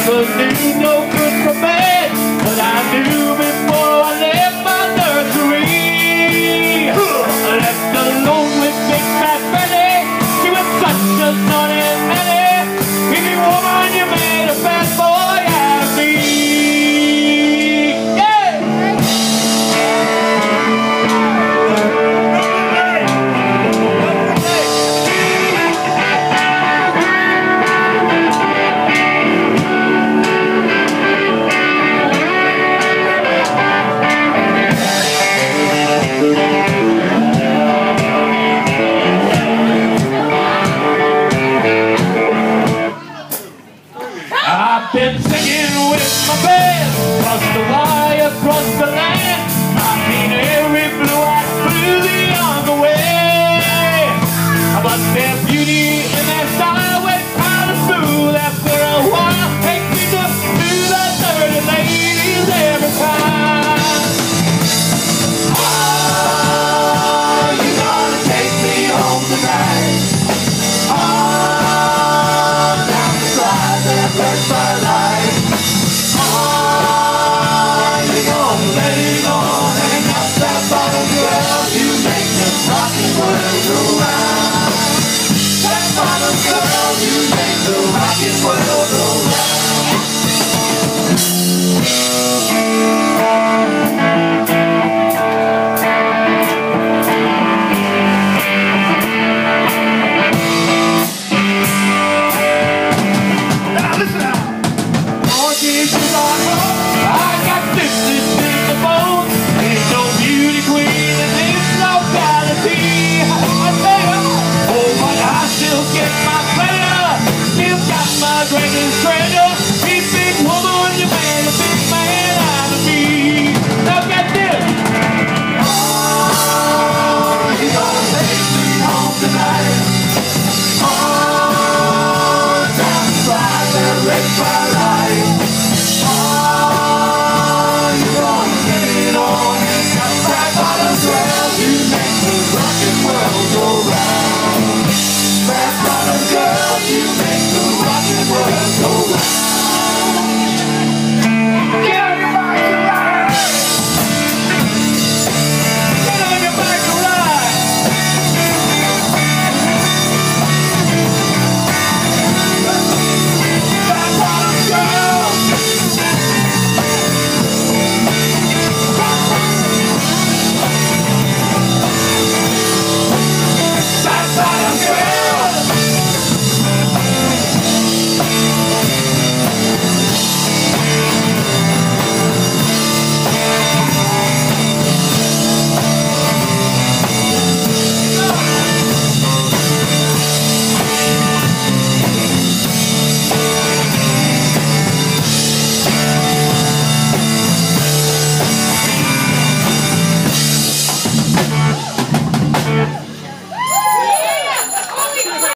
never knew no good from bad, but I knew before I left my nursery. Left alone with Big Fat Freddy, she was such a naughty nanny. If you woman, you made a bad boy out of me. I've been singing with my band, across the wire, across the land. I've seen every blue-eyed blue beyond the way. But their beauty and their style went kind of smooth after a while. Takes me to the dirty ladies every time. Oh, you gonna take me home tonight? Oh, down the slide that hurts my life. Oh, you gonna let it on, hang up that bottle, girl. You make the rocking world go round. That bottle, girl, you make the rocking world go round. Red fire.